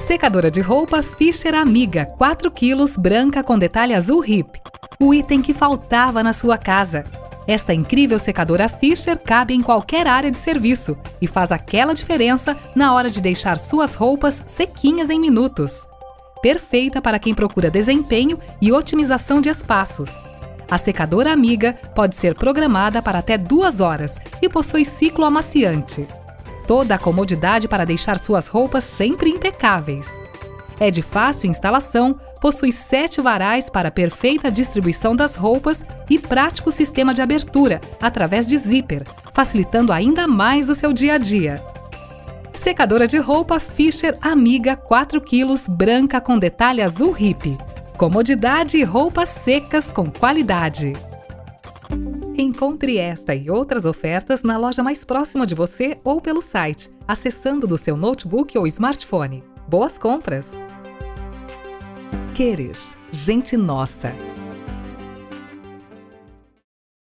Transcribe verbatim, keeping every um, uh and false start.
Secadora de roupa Fischer Amiga, quatro quilos, branca com detalhe azul hip. O item que faltava na sua casa. Esta incrível secadora Fischer cabe em qualquer área de serviço e faz aquela diferença na hora de deixar suas roupas sequinhas em minutos. Perfeita para quem procura desempenho e otimização de espaços. A secadora Amiga pode ser programada para até duas horas e possui ciclo amaciante. Toda a comodidade para deixar suas roupas sempre impecáveis. É de fácil instalação, possui sete varais para perfeita distribuição das roupas e prático sistema de abertura através de zíper, facilitando ainda mais o seu dia a dia. Secadora de roupa Fischer Amiga, quatro quilos, branca com detalhe azul hip. Comodidade e roupas secas com qualidade. Encontre esta e outras ofertas na loja mais próxima de você ou pelo site, acessando do seu notebook ou smartphone. Boas compras! Querer, gente nossa!